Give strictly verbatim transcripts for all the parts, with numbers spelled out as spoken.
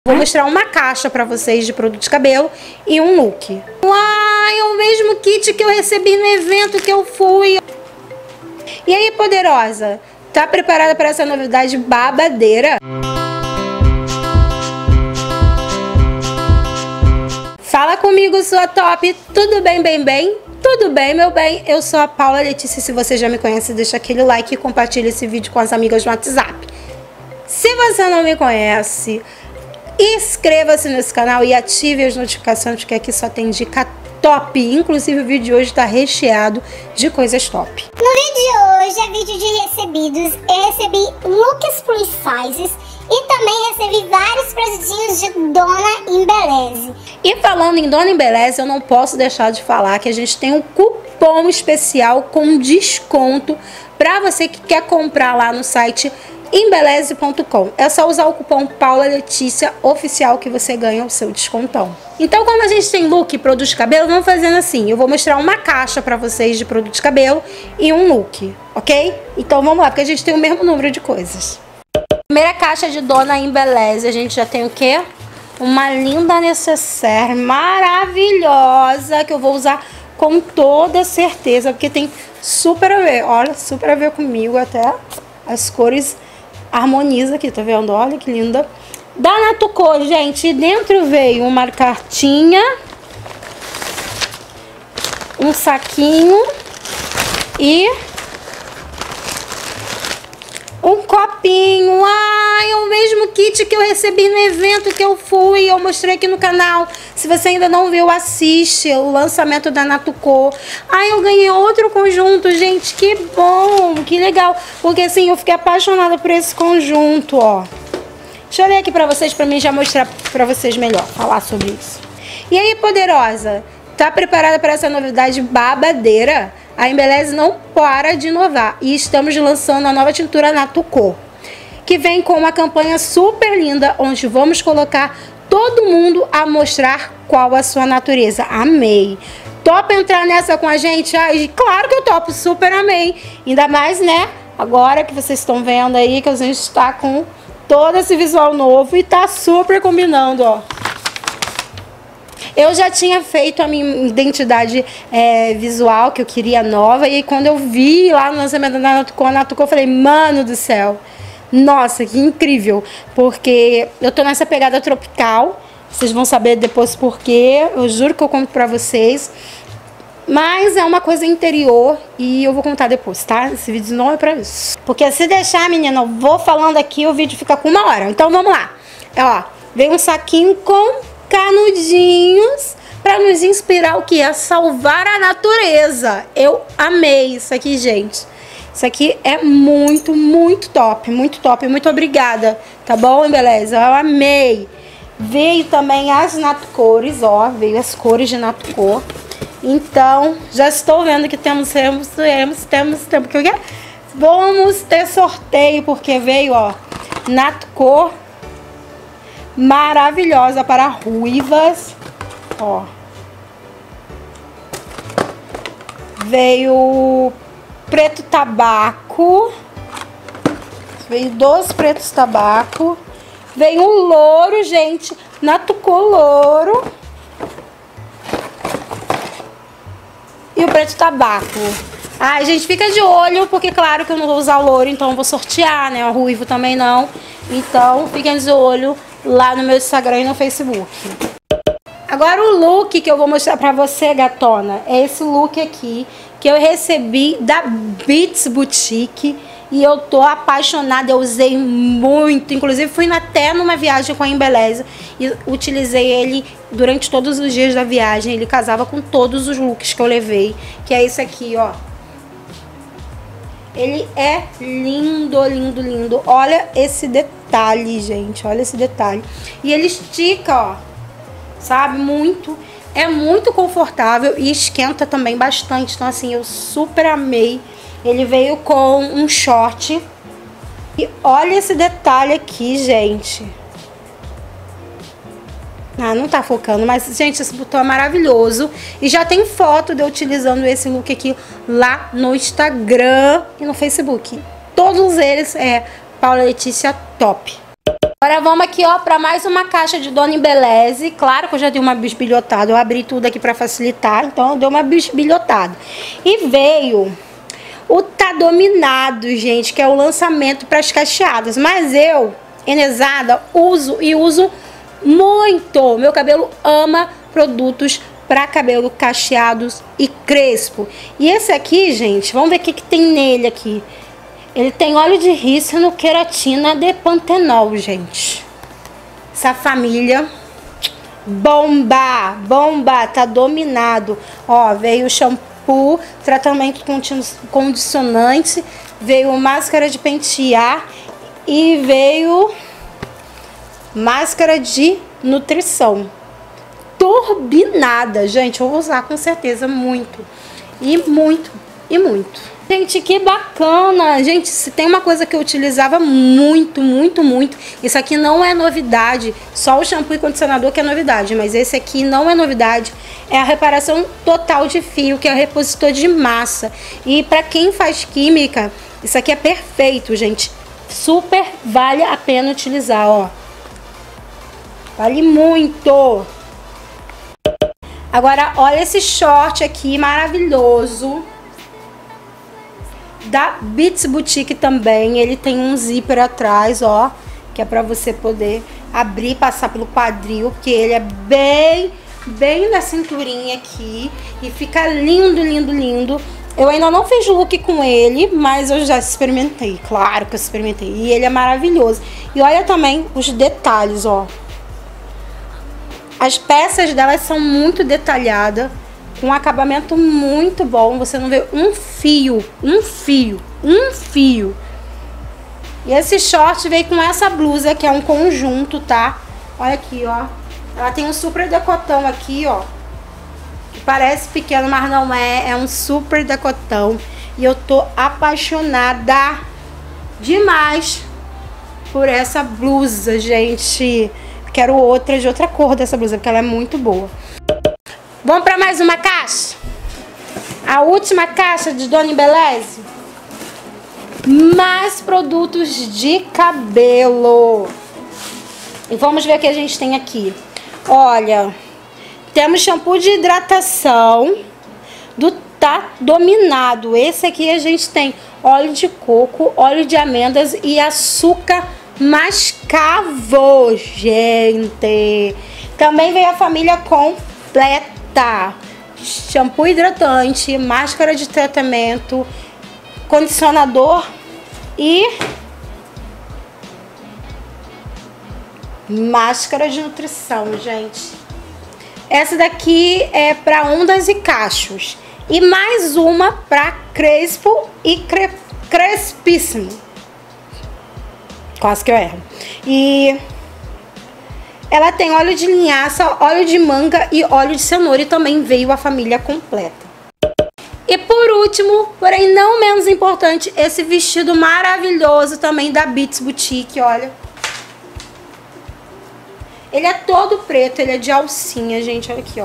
Vou mostrar uma caixa pra vocês de produto de cabelo e um look. Uai, é o mesmo kit que eu recebi no evento que eu fui. E aí, poderosa? Tá preparada para essa novidade babadeira? Fala comigo, sua top. Tudo bem, bem, bem? Tudo bem, meu bem? Eu sou a Paula Letícia. Se você já me conhece, deixa aquele like e compartilha esse vídeo com as amigas no WhatsApp. Se você não me conhece, inscreva-se nesse canal e ative as notificações, porque aqui só tem dica top. Inclusive o vídeo de hoje está recheado de coisas top. No vídeo de hoje é vídeo de recebidos. Eu recebi looks plus sizes e também recebi vários presentinhos de Dona Embeleze. E falando em Dona Embeleze, eu não posso deixar de falar que a gente tem um cupom especial com desconto para você que quer comprar lá no site embeleze ponto com. É só usar o cupom Paula Letícia oficial que você ganha o seu descontão. Então, como a gente tem look e produto de cabelo, vamos fazendo assim. Eu vou mostrar uma caixa pra vocês de produto de cabelo e um look, ok? Então vamos lá, porque a gente tem o mesmo número de coisas. Primeira caixa de Dona Embeleze, a gente já tem o quê? Uma linda necessaire maravilhosa que eu vou usar com toda certeza, porque tem super a ver, olha, super a ver comigo até. As cores harmoniza aqui, tá vendo? Olha que linda. Da Natuco, gente, dentro veio uma cartinha, um saquinho e um copinho. Ai, é o mesmo kit que eu recebi no evento que eu fui. Eu mostrei aqui no canal. Se você ainda não viu, assiste o lançamento da Natuco. Ai, eu ganhei outro conjunto, gente. Que bom, que legal. Porque assim, eu fiquei apaixonada por esse conjunto, ó. Deixa eu ler aqui pra vocês, pra mim já mostrar pra vocês melhor, falar sobre isso. E aí, poderosa? Tá preparada para essa novidade babadeira? A Embeleze não para de inovar e estamos lançando a nova tintura Natuco, que vem com uma campanha super linda, onde vamos colocar todo mundo a mostrar qual a sua natureza. Amei! Topa entrar nessa com a gente? Ai, claro que eu topo, super amei! Ainda mais, né? Agora que vocês estão vendo aí que a gente está com todo esse visual novo e tá super combinando, ó. Eu já tinha feito a minha identidade é, visual, que eu queria nova, e quando eu vi lá no lançamento da Natuco, a Natuco, eu falei, mano do céu, nossa, que incrível, porque eu tô nessa pegada tropical, vocês vão saber depois por quê, eu juro que eu conto pra vocês, mas é uma coisa interior e eu vou contar depois, tá? Esse vídeo não é pra isso. Porque se deixar, menina, eu vou falando aqui, o vídeo fica com uma hora. Então vamos lá. Ó, veio um saquinho com canudinhos para nos inspirar o que é salvar a natureza. Eu amei isso aqui, gente. Isso aqui é muito, muito top, muito top. Muito obrigada, tá bom, Embeleze? Eu amei. Veio também as Natcores, ó, veio as cores de Natuco. Então, já estou vendo que temos, temos, temos, temos, temos, que é? Vamos ter sorteio, porque veio, ó, Natuco maravilhosa para ruivas, ó. Veio preto tabaco, veio dois pretos tabaco, veio um louro, gente, Natuco louro e o preto tabaco. Ai, gente, fica de olho, porque claro que eu não vou usar o louro, então eu vou sortear, né, o ruivo também não, então fiquem de olho lá no meu Instagram e no Facebook. Agora o look que eu vou mostrar pra você, gatona, é esse look aqui que eu recebi da Beats Boutique e eu tô apaixonada, eu usei muito, inclusive fui até numa viagem com a Embeleze e utilizei ele durante todos os dias da viagem, ele casava com todos os looks que eu levei, que é esse aqui, ó. Ele é lindo, lindo, lindo. Olha esse detalhe, gente. Olha esse detalhe. E ele estica, ó. Sabe? Muito. É muito confortável e esquenta também bastante. Então, assim, eu super amei. Ele veio com um short. E olha esse detalhe aqui, gente. Ah, não tá focando, mas, gente, esse botão é maravilhoso. E já tem foto de eu utilizando esse look aqui lá no Instagram e no Facebook. Todos eles é Paula Letícia Top. Agora Agora vamos aqui, ó, para mais uma caixa de Dona Embeleze. Claro que eu já dei uma bisbilhotada. Eu abri tudo aqui para facilitar, então eu dei uma bisbilhotada. E veio o Tá Dominado, gente, que é o lançamento para as cacheadas. Mas eu, Enesada, uso e uso muito. Meu cabelo ama produtos para cabelo cacheados e crespo. E esse aqui, gente, vamos ver o que, que tem nele aqui. Ele tem óleo de rícino, queratina de pantenol, gente. Essa família bomba, bomba, tá dominado. Ó, veio o shampoo, tratamento condicionante, veio máscara de pentear e veio máscara de nutrição. Turbinada, gente, eu vou usar com certeza muito. E muito, e muito. Gente, que bacana. Gente, se tem uma coisa que eu utilizava muito, muito, muito, isso aqui não é novidade, só o shampoo e condicionador que é novidade, mas esse aqui não é novidade, é a reparação total de fio, que é o repositor de massa. E para quem faz química, isso aqui é perfeito, gente. Super vale a pena utilizar, ó. Vale muito. Agora, olha esse short aqui maravilhoso. Da Beats Boutique também, ele tem um zíper atrás, ó, que é pra você poder abrir e passar pelo quadril, porque ele é bem, bem na cinturinha aqui e fica lindo, lindo, lindo. Eu ainda não fiz look com ele, mas eu já experimentei, claro que eu experimentei, e ele é maravilhoso. E olha também os detalhes, ó. As peças delas são muito detalhadas, com um acabamento muito bom. Você não vê um fio, um fio, um fio. E esse short veio com essa blusa, que é um conjunto, tá? Olha aqui, ó. Ela tem um super decotão aqui, ó. Que parece pequeno, mas não é. É um super decotão. E eu tô apaixonada demais por essa blusa, gente. Quero outra de outra cor dessa blusa, porque ela é muito boa. Vamos para mais uma caixa? A última caixa de Dona Embeleze. Mais produtos de cabelo. E vamos ver o que a gente tem aqui. Olha, temos shampoo de hidratação do Tá Dominado. Esse aqui a gente tem óleo de coco, óleo de amêndoas e açúcar mascavo, gente. Também veio a família completa. Tá, shampoo hidratante, máscara de tratamento, condicionador e máscara de nutrição, gente. Essa daqui é para ondas e cachos. E mais uma para crespo e cre crespíssimo. Quase que eu erro. E ela tem óleo de linhaça, óleo de manga e óleo de cenoura. E também veio a família completa. E por último, porém não menos importante, esse vestido maravilhoso também da Beats Boutique, olha. Ele é todo preto, ele é de alcinha, gente, olha aqui, ó.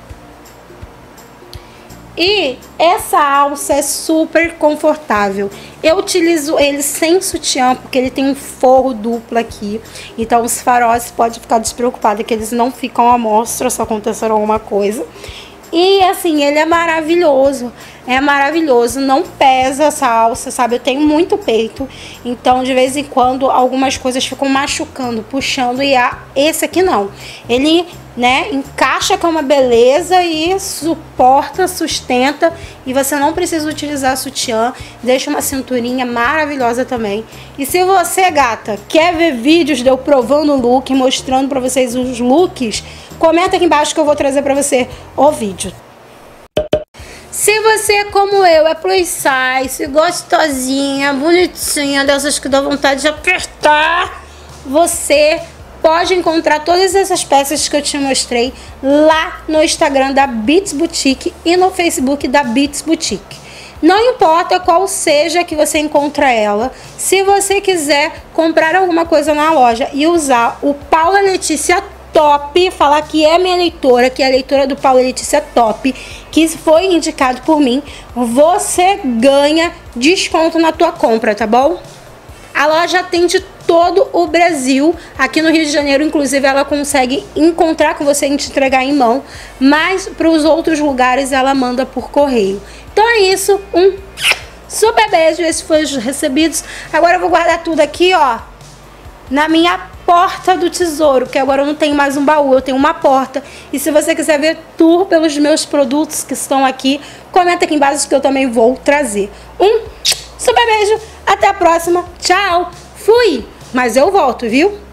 E essa alça é super confortável. Eu utilizo ele sem sutiã, porque ele tem um forro duplo aqui. Então os faróis podem ficar despreocupados, que eles não ficam à mostra se acontecer alguma coisa. E assim, ele é maravilhoso. É maravilhoso, não pesa essa alça, sabe? Eu tenho muito peito, então de vez em quando algumas coisas ficam machucando, puxando, e a, esse aqui não. Ele, né, encaixa com uma beleza e suporta, sustenta, e você não precisa utilizar sutiã, deixa uma cinturinha maravilhosa também. E se você, gata, quer ver vídeos de eu provando o look, mostrando pra vocês os looks, comenta aqui embaixo que eu vou trazer pra você o vídeo. Se você, como eu, é plus size, gostosinha, bonitinha, dessas que dá vontade de apertar, você pode encontrar todas essas peças que eu te mostrei lá no Instagram da Beats Boutique e no Facebook da Beats Boutique. Não importa qual seja que você encontra ela, se você quiser comprar alguma coisa na loja e usar o Paula Letícia Top, falar que é minha leitora, que é a leitora do Paula Letícia Top, que foi indicado por mim, você ganha desconto na tua compra, tá bom? A loja atende todo o Brasil. Aqui no Rio de Janeiro, inclusive, ela consegue encontrar com você e te entregar em mão, mas para os outros lugares ela manda por correio. Então é isso, um super beijo, esses foram os recebidos. Agora eu vou guardar tudo aqui, ó, na minha porta do tesouro, porque agora eu não tenho mais um baú, eu tenho uma porta. E se você quiser ver tour pelos meus produtos que estão aqui, comenta aqui embaixo que eu também vou trazer. Um super beijo, até a próxima, tchau, fui! Mas eu volto, viu?